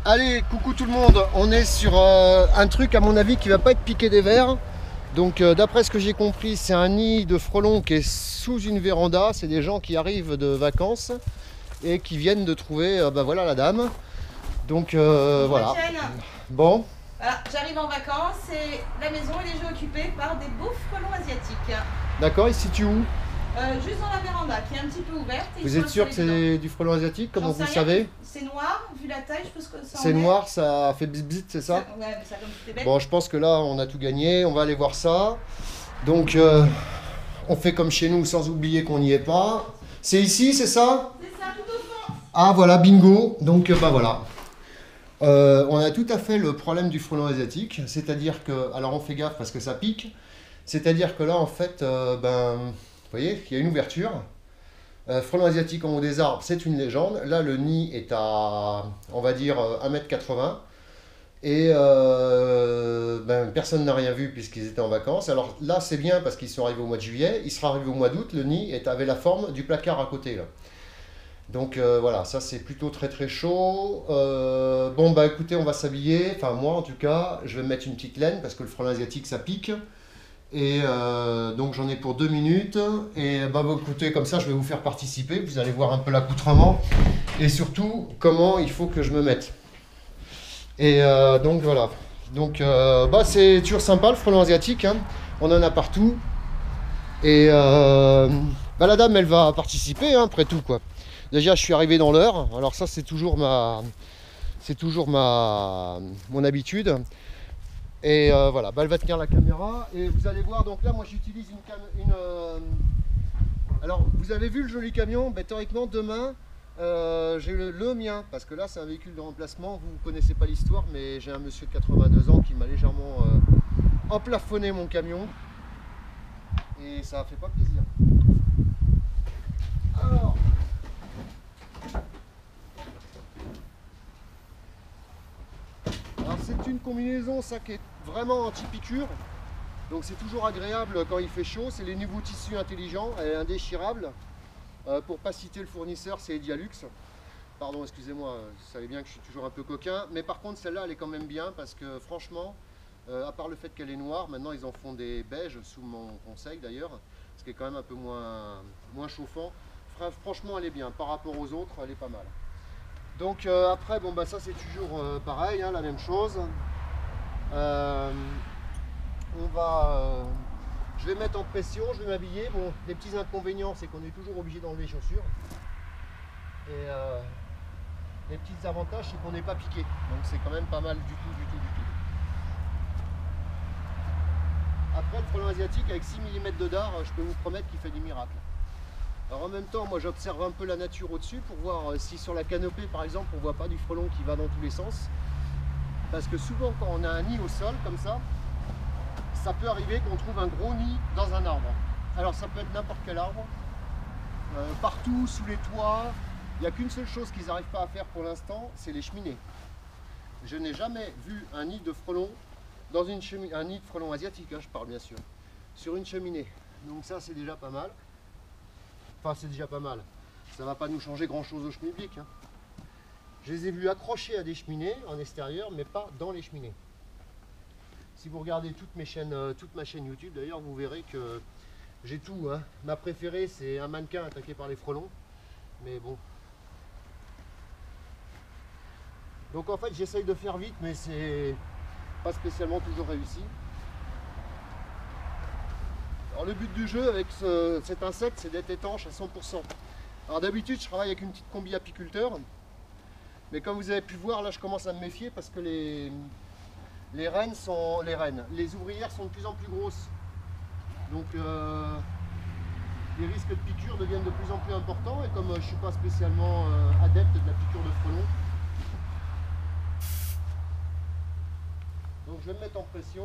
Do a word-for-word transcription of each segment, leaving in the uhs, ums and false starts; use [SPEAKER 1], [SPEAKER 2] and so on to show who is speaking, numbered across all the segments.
[SPEAKER 1] Allez, coucou tout le monde, on est sur euh, un truc à mon avis qui va pas être piqué des vers. Donc euh, d'après ce que j'ai compris, c'est un nid de frelons qui est sous une véranda. C'est des gens qui arrivent de vacances et qui viennent de trouver, euh, bah voilà la dame. Donc euh, voilà. Bon.
[SPEAKER 2] Voilà, j'arrive en vacances et la maison est déjà occupée par des beaux frelons asiatiques.
[SPEAKER 1] D'accord, il se situe où?
[SPEAKER 2] Euh, juste dans la véranda qui est un petit peu ouverte. Et
[SPEAKER 1] vous êtes sûr que c'est du frelon asiatique, comment vous le savez?
[SPEAKER 2] C'est noir, vu la taille, je pense que ça.
[SPEAKER 1] C'est noir, ça fait bzz bzz, c'est ça,
[SPEAKER 2] ça Ouais, ça comme tout est bête.
[SPEAKER 1] Bon, je pense que là, on a tout gagné, on va aller voir ça. Donc, euh, on fait comme chez nous, sans oublier qu'on n'y est pas. C'est ici, c'est ça?
[SPEAKER 2] C'est ça, tout au fond.
[SPEAKER 1] Ah, voilà, bingo. Donc, euh, bah voilà. Euh, on a tout à fait le problème du frelon asiatique, c'est-à-dire que, alors on fait gaffe parce que ça pique, c'est-à-dire que là, en fait, euh, ben, vous voyez, il y a une ouverture. Euh, frelon asiatique en haut des arbres, c'est une légende. Là, le nid est à, on va dire, un mètre quatre-vingts. Et euh, ben, personne n'a rien vu puisqu'ils étaient en vacances. Alors là, c'est bien parce qu'ils sont arrivés au mois de juillet. Il sera arrivé au mois d'août. Le nid est, avait la forme du placard à côté, là. Donc euh, voilà, ça c'est plutôt très très chaud. Euh, bon, bah écoutez, on va s'habiller. Enfin, moi en tout cas, je vais mettre une petite laine parce que le frelon asiatique ça pique. Et euh, donc j'en ai pour deux minutes. Et bah, bah écoutez, comme ça je vais vous faire participer. Vous allez voir un peu l'accoutrement. Et surtout, comment il faut que je me mette. Et euh, donc voilà. Donc euh, bah, c'est toujours sympa le frelon asiatique. Hein. On en a partout. Et euh, bah, la dame elle va participer hein, après tout quoi. Déjà je suis arrivé dans l'heure. Alors ça c'est toujours ma. C'est toujours ma. Mon habitude. Et euh, voilà, bah, elle va tenir la caméra et vous allez voir, donc là moi j'utilise une, cam... une euh... alors vous avez vu le joli camion, bah, théoriquement demain euh, j'ai le, le mien, parce que là c'est un véhicule de remplacement, vous ne connaissez pas l'histoire mais j'ai un monsieur de quatre-vingt-deux ans qui m'a légèrement euh, emplafonné mon camion et ça a fait pas plaisir. Alors Alors c'est une combinaison ça qui est vraiment anti-piqûre, donc c'est toujours agréable quand il fait chaud. C'est les nouveaux tissus intelligents, elle est indéchirable. Euh, pour pas citer le fournisseur, c'est Edialux. Pardon, excusez-moi, vous savez bien que je suis toujours un peu coquin, mais par contre celle-là elle est quand même bien parce que franchement, euh, à part le fait qu'elle est noire, maintenant ils en font des beiges sous mon conseil d'ailleurs, ce qui est quand même un peu moins, moins chauffant. Franchement elle est bien, par rapport aux autres elle est pas mal. Donc euh, après, bon bah ça c'est toujours euh, pareil, hein, la même chose. Euh, on va, euh, je vais mettre en pression, je vais m'habiller. Bon, les petits inconvénients, c'est qu'on est toujours obligé d'enlever les chaussures. Et euh, les petits avantages, c'est qu'on n'est pas piqué. Donc c'est quand même pas mal du tout, du tout, du tout. Après, le frelon asiatique avec six millimètres de dard, je peux vous promettre qu'il fait des miracles. Alors en même temps, moi j'observe un peu la nature au-dessus pour voir si sur la canopée par exemple on voit pas du frelon qui va dans tous les sens. Parce que souvent quand on a un nid au sol comme ça, ça peut arriver qu'on trouve un gros nid dans un arbre. Alors ça peut être n'importe quel arbre, euh, partout, sous les toits. Il n'y a qu'une seule chose qu'ils n'arrivent pas à faire pour l'instant, c'est les cheminées. Je n'ai jamais vu un nid de frelon dans une cheminée, un nid de frelon asiatique, hein, je parle bien sûr, sur une cheminée. Donc ça c'est déjà pas mal. Enfin, c'est déjà pas mal. Ça va pas nous changer grand chose au schmilblick. Hein. Je les ai vus accrochés à des cheminées en extérieur, mais pas dans les cheminées. Si vous regardez toutes mes chaînes, euh, toute ma chaîne YouTube, d'ailleurs, vous verrez que j'ai tout. Hein. Ma préférée, c'est un mannequin attaqué par les frelons. Mais bon. Donc en fait, j'essaye de faire vite, mais c'est pas spécialement toujours réussi. Alors le but du jeu avec ce, cet insecte, c'est d'être étanche à cent pour cent. Alors d'habitude, je travaille avec une petite combi apiculteur. Mais comme vous avez pu voir, là je commence à me méfier parce que les, les reines sont. Les reines, les ouvrières sont de plus en plus grosses. Donc euh, les risques de piqûre deviennent de plus en plus importants. Et comme euh, je ne suis pas spécialement euh, adepte de la piqûre de frelon, donc je vais me mettre en pression.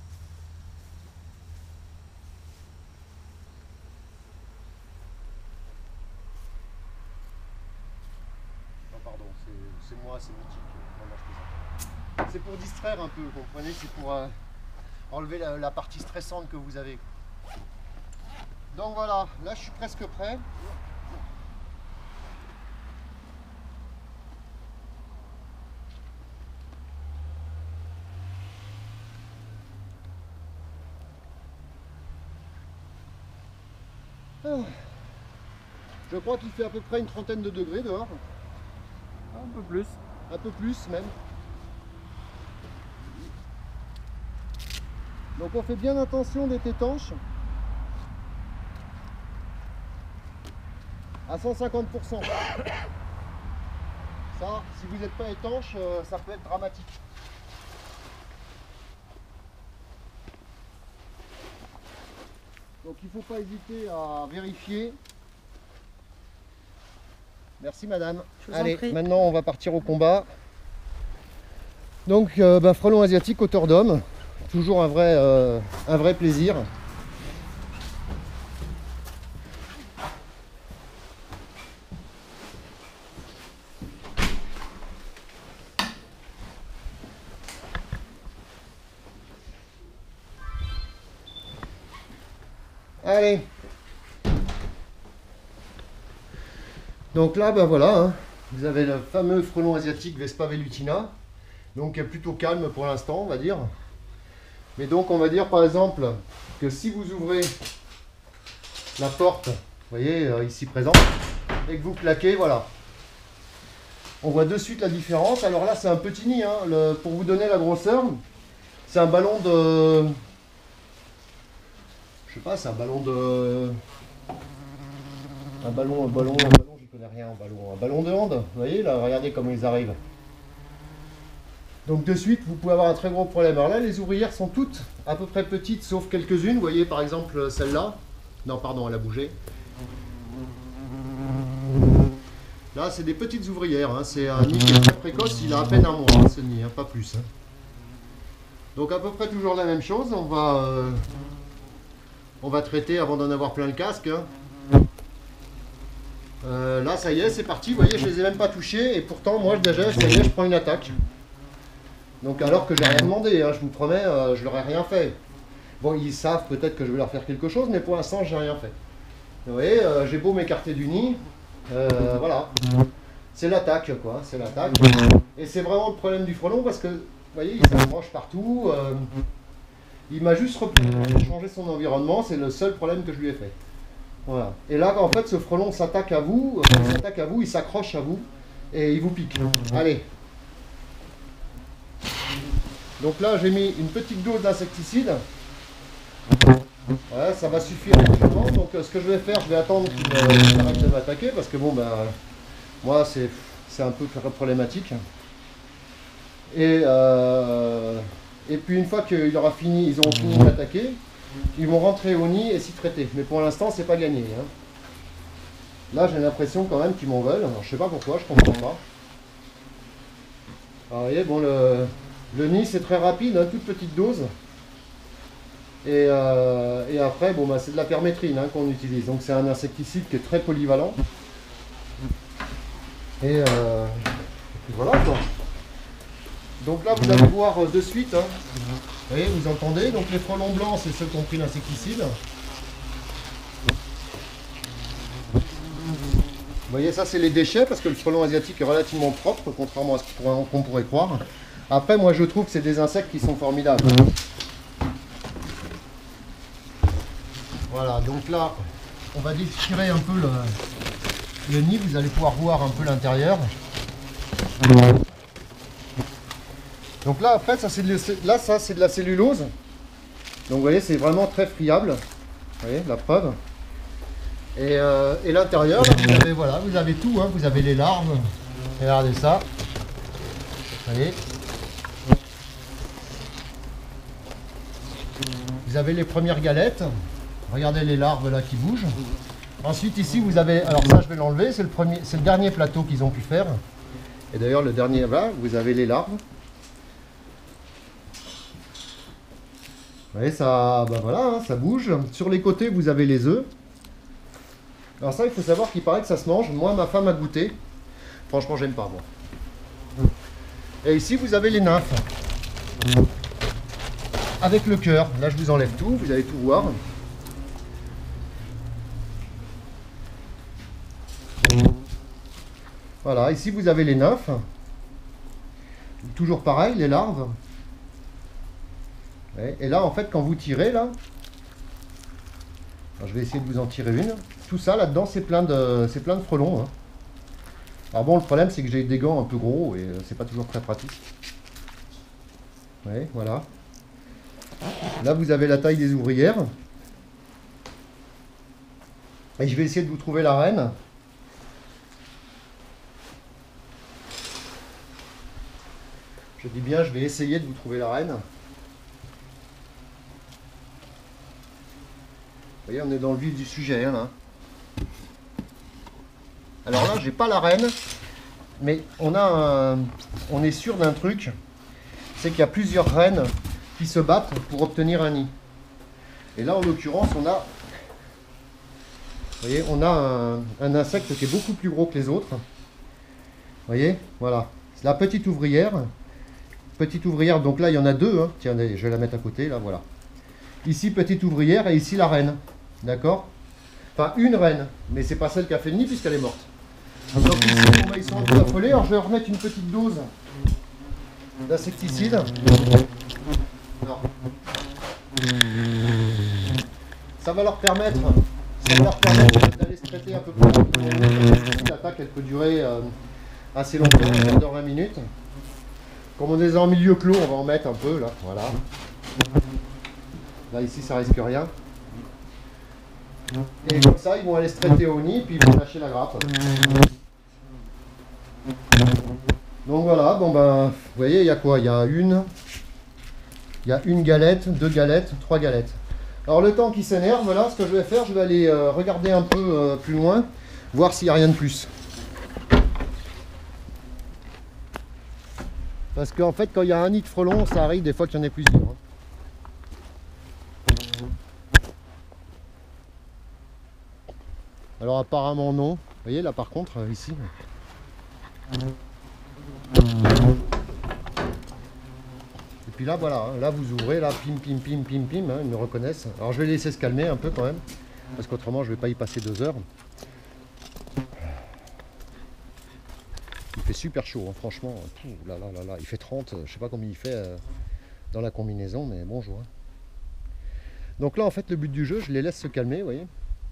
[SPEAKER 1] C'est moi, c'est mythique. C'est pour distraire un peu, vous comprenez, c'est pour euh, enlever la, la partie stressante que vous avez. Donc voilà, là je suis presque prêt. Je crois qu'il fait à peu près une trentaine de degrés dehors.
[SPEAKER 3] Un peu plus.
[SPEAKER 1] Un peu plus même. Donc on fait bien attention d'être étanche. À cent cinquante pour cent. Ça, si vous n'êtes pas étanche, ça peut être dramatique. Donc il ne faut pas hésiter à vérifier. Merci madame. Allez, maintenant on va partir au combat. Donc euh, bah, frelon asiatique, hauteur d'homme. Toujours un vrai, euh, un vrai plaisir. Allez. Donc là, ben voilà, hein, vous avez le fameux frelon asiatique Vespa velutina, donc qui est plutôt calme pour l'instant, on va dire. Mais donc, on va dire par exemple que si vous ouvrez la porte, vous voyez, euh, ici présent, et que vous claquez, voilà. On voit de suite la différence. Alors là, c'est un petit nid, hein, le, pour vous donner la grosseur, c'est un ballon de... Je sais pas, c'est un ballon de... Un ballon, un ballon, un ballon, j'y connais rien en ballon. Un ballon de hand, vous voyez là, regardez comment ils arrivent. Donc de suite, vous pouvez avoir un très gros problème. Alors là, les ouvrières sont toutes à peu près petites, sauf quelques-unes. Vous voyez par exemple celle-là. Non, pardon, elle a bougé. Là, c'est des petites ouvrières. Hein. C'est un nid qui est très précoce, il a à peine un mois, hein, ce nid, hein, pas plus. Hein. Donc à peu près toujours la même chose. On va... Euh... On va traiter avant d'en avoir plein le casque. Hein. Euh, là, ça y est, c'est parti. Vous voyez, je les ai même pas touchés. Et pourtant, moi, déjà, ça y est, je prends une attaque. Donc, alors que j'ai rien demandé, hein, je vous promets, euh, je leur ai rien fait. Bon, ils savent peut-être que je vais leur faire quelque chose, mais pour l'instant, j'ai rien fait. Vous voyez, euh, j'ai beau m'écarter du nid. Euh, voilà. C'est l'attaque, quoi. C'est l'attaque. Et c'est vraiment le problème du frelon parce que, vous voyez, il s'accroche partout. Euh, Il m'a juste changé son environnement, c'est le seul problème que je lui ai fait. Voilà. Et là, en fait, ce frelon s'attaque à vous, euh, il s'attaque à vous, il s'accroche à vous et il vous pique. Allez. Donc là, j'ai mis une petite dose d'insecticide. Voilà, ça va suffire largement. Donc, euh, ce que je vais faire, je vais attendre qu'il euh, arrête de m'attaquer parce que bon, ben, moi, c'est c'est un peu problématique. Et euh, Et puis une fois qu'ils aura fini, ils auront fini d'attaquer, ils vont rentrer au nid et s'y traiter. Mais pour l'instant, c'est pas gagné. Hein. Là, j'ai l'impression quand même qu'ils m'en veulent. Alors, je sais pas pourquoi, je comprends pas. Alors, vous voyez, bon, le, le nid, c'est très rapide, hein, toute petite dose. Et, euh, et après, bon, bah, c'est de la permétrine hein, qu'on utilise. Donc, c'est un insecticide qui est très polyvalent. Et, euh, et puis voilà, quoi. Donc là, vous allez voir de suite, hein. Vous voyez, vous entendez, donc les frelons blancs, c'est ceux qui ont pris l'insecticide. Vous voyez, ça c'est les déchets, parce que le frelon asiatique est relativement propre, contrairement à ce qu'on pourrait croire. Après, moi je trouve que c'est des insectes qui sont formidables. Voilà, donc là, on va déchirer un peu le, le nid, vous allez pouvoir voir un peu l'intérieur. Donc là, après, ça c'est de, là, ça, c'est de la cellulose. Donc vous voyez, c'est vraiment très friable. Vous voyez, la preuve. Et, euh, et l'intérieur, vous avez, voilà, vous avez tout. Hein, vous avez les larves. Regardez ça. Vous voyez. Vous avez les premières galettes. Regardez les larves là qui bougent. Ensuite, ici, vous avez... Alors ça, je vais l'enlever. C'est le, premier, c'est le dernier plateau qu'ils ont pu faire. Et d'ailleurs, le dernier, là, vous avez les larves. Vous voyez, ça, ben voilà, hein, ça bouge. Sur les côtés, vous avez les œufs. Alors ça, il faut savoir qu'il paraît que ça se mange. Moi, ma femme a goûté. Franchement, j'aime pas, moi. Et ici, vous avez les nymphes. Avec le cœur. Là, je vous enlève tout. Vous allez tout voir. Voilà, ici, vous avez les nymphes. Toujours pareil, les larves. Et là, en fait, quand vous tirez, là, Alors, je vais essayer de vous en tirer une. Tout ça là-dedans, c'est plein de, c'est plein de frelons. Hein. Alors bon, le problème, c'est que j'ai des gants un peu gros et euh, c'est pas toujours très pratique. Ouais, voilà. Là, vous avez la taille des ouvrières. Et je vais essayer de vous trouver la reine. Je dis bien, je vais essayer de vous trouver la reine. Vous voyez, on est dans le vif du sujet, hein, là. Alors là, j'ai pas la reine, mais on a un, on est sûr d'un truc, c'est qu'il y a plusieurs reines qui se battent pour obtenir un nid. Et là, en l'occurrence, on a, vous voyez, on a un, un insecte qui est beaucoup plus gros que les autres. Vous voyez, voilà, c'est la petite ouvrière. Petite ouvrière, donc là, il y en a deux. Hein. Tiens, je vais la mettre à côté, là, voilà. Ici, petite ouvrière, et ici, la reine. D'accord? Enfin, une reine, mais c'est pas celle qui a fait le nid puisqu'elle est morte. Donc ici, bon, bah, ils sont un peu affolés. Alors, je vais remettre une petite dose d'insecticide. Non. Ça va leur permettre, ça va leur permettre d'aller se traiter un peu plus rapidement. L'attaque, elle peut durer euh, assez longtemps, un quart d'heure, vingt minutes. Comme on est en milieu clos, on va en mettre un peu, là, voilà. Là, ici, ça risque rien. Et comme ça, ils vont aller se traiter au nid, puis ils vont lâcher la grappe. Donc voilà, bon ben, vous voyez, il y a quoi? Il y a une, il y a une galette, deux galettes, trois galettes. Alors le temps qu'ils s'énervent, là, ce que je vais faire, je vais aller euh, regarder un peu euh, plus loin, voir s'il n'y a rien de plus. Parce qu'en fait, quand il y a un nid de frelons, ça arrive des fois qu'il y en ait plusieurs. Hein. Alors apparemment non. Vous voyez là par contre, ici. Et puis là voilà, hein, là vous ouvrez, là pim pim pim pim pim, hein, ils me reconnaissent. Alors je vais laisser se calmer un peu quand même, parce qu'autrement je vais pas y passer deux heures. Il fait super chaud, hein, franchement. Pouh, là, là, là, là. Il fait trente, je sais pas combien il fait euh, dans la combinaison, mais bonjour. Hein. Donc là, en fait, le but du jeu, je les laisse se calmer, vous voyez.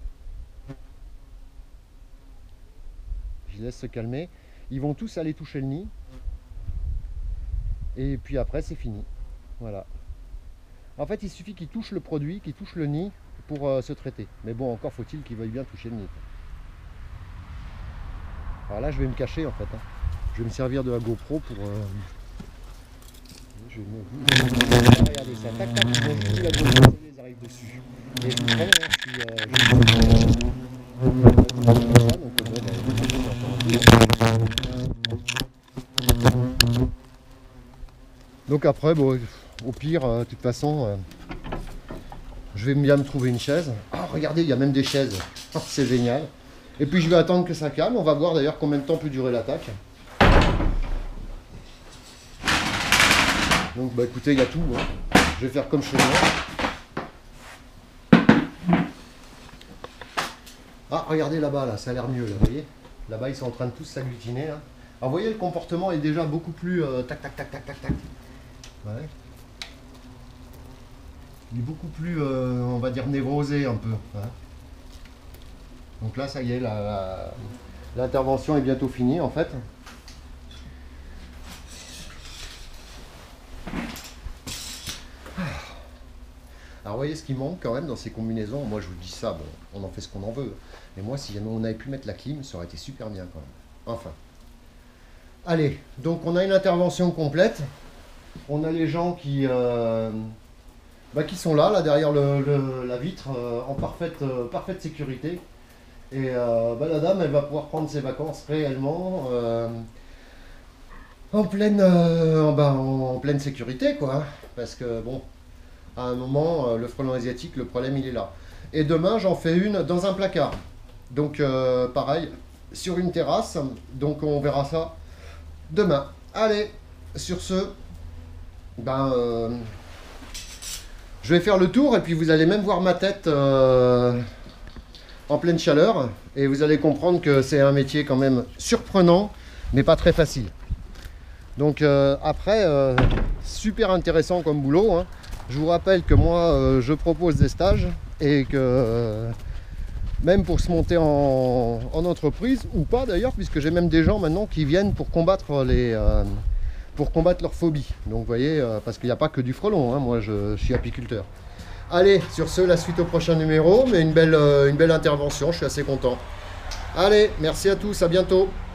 [SPEAKER 1] Je les laisse se calmer. Ils vont tous aller toucher le nid. Et puis après, c'est fini. Voilà. En fait, il suffit qu'ils touchent le produit, qu'ils touchent le nid pour euh, se traiter. Mais bon, encore faut-il qu'ils veuillent bien toucher le nid. Alors là, je vais me cacher, en fait. Hein. Je vais me servir de la GoPro pour... Euh... Je vais me... Regardez ça, tac tac, je joue la GoPro, ils arrivent dessus. Et je vous prends, hein, si euh, je donc après, bon, au pire, euh, de toute façon, euh, je vais bien me trouver une chaise. Ah, regardez, il y a même des chaises. Oh, c'est génial. Et puis je vais attendre que ça calme. On va voir d'ailleurs combien de temps peut durer l'attaque. Donc bah écoutez, il y a tout. Hein. Je vais faire comme chez moi. Ah, regardez là-bas, là, ça a l'air mieux, là, vous voyez. Là-bas, ils sont en train de tous s'agglutiner. Alors vous voyez, le comportement est déjà beaucoup plus euh, tac tac tac tac tac tac. Ouais. Il est beaucoup plus, euh, on va dire, névrosé un peu. Hein. Donc là, ça y est, l'intervention est bientôt finie en fait. Alors vous voyez ce qui manque quand même dans ces combinaisons. Moi je vous dis ça, bon, on en fait ce qu'on en veut. Mais moi, si jamais on avait pu mettre la clim, ça aurait été super bien quand même. Enfin. Allez, donc on a une intervention complète. On a les gens qui, euh, bah, qui sont là, là derrière le, le, la vitre, euh, en parfaite, euh, parfaite sécurité. Et euh, bah, la dame, elle va pouvoir prendre ses vacances réellement euh, en, pleine, euh, bah, en, en pleine sécurité, quoi. Parce que, bon, à un moment, euh, le frelon asiatique, le problème, il est là. Et demain, j'en fais une dans un placard. Donc, euh, pareil, sur une terrasse. Donc, on verra ça demain. Allez, sur ce, ben, euh, je vais faire le tour et puis vous allez même voir ma tête euh, en pleine chaleur et vous allez comprendre que c'est un métier quand même surprenant mais pas très facile. Donc euh, après, euh, super intéressant comme boulot. Hein. Je vous rappelle que moi, euh, je propose des stages et que euh, même pour se monter en, en entreprise, ou pas d'ailleurs, puisque j'ai même des gens maintenant qui viennent pour combattre les... Euh, pour combattre leur phobie. Donc vous voyez, euh, parce qu'il n'y a pas que du frelon, hein, moi je, je suis apiculteur. Allez, sur ce, la suite au prochain numéro, mais une belle, euh, une belle intervention, je suis assez content. Allez, merci à tous, à bientôt.